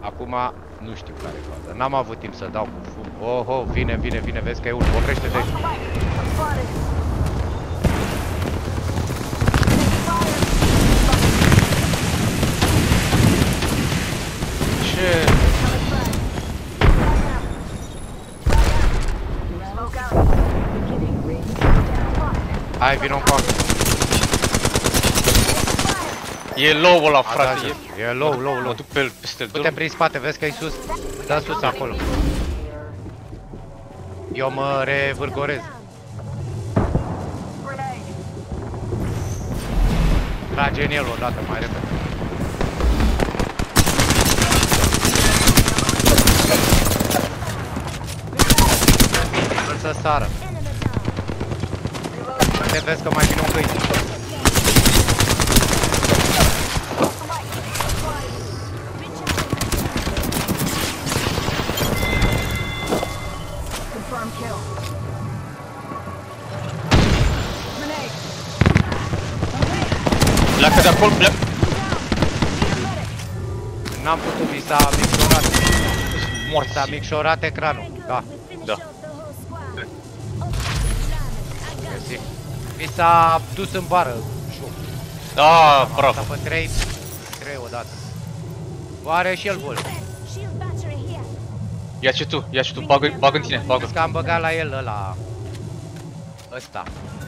Acum nu știu care e faza. N-am avut timp să dau cu fum. Oh, vine, vezi că e unul. Oprește-te. Ce? Hai, vină încoa. E low ăla, frate. E low. Mă duc pe el peste Du-te prin spate, vezi că e sus. Dă sus acolo. Eu mă revârgorez. Trage în el odată, mai repede. Să sară. Te vezi că mai vine un câine. Pleacă de acolo, pleacă. N-am putut, mi s-a micșorat. Morți. S-a micșorat ecranul. Da. Da. Mersi. Mi s-a dus în bară. Da, bravo. S-a pe 3 odată. Are și el bol. Ia și tu, bagă în tine, bagă. Că am băgat la el ăla. Ăsta.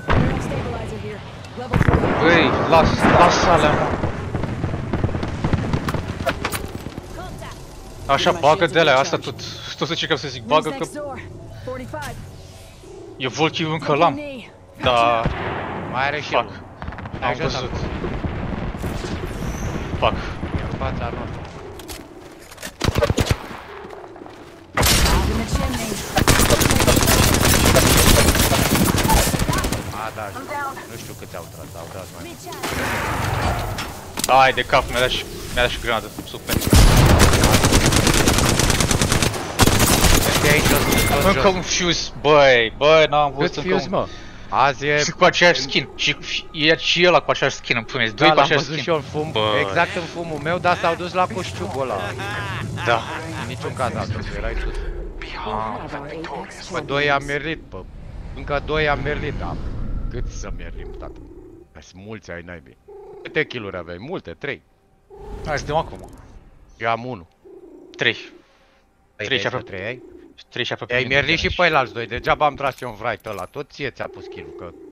Băi, lasă alea, mă. Așa, bagă de alea, asta tot încercam să zic, bagă că... Eu Volchiv încă l-am. Da, Mai are și el. am văzut. Fac. E în fața noastră. A, da, nu știu câți au tras, au tras mai mult. Ai de cap, mi-a dat și granadă, super. Este aici jos. Încă un fuse, băi, n-am văzut Cât încă fuse, mă? Azi e... Și cu aceeași skin, și ăla cu aceeași skin, îmi puneți, doi Da, cu l-am aceeași văzut skin. și eu în fum, exact în fumul meu, dar s-au dus la coșciugul ăla. Da. În niciun caz atunci, erai sus. Bă, 2 am merlit, bă. Încă 2 am merlit, da. Cât să merlim, tată? Sunt mulți ai naibii. Câte kill-uri aveai? Multe, 3. Hai să dăm acum. Eu am 1. 3. 3 și aproape 3 ai? 3 și aproape. Ai merlit și pe ăilalți 2, degeaba am tras eu un fright ăla, tot ție ți-a pus kill-ul, că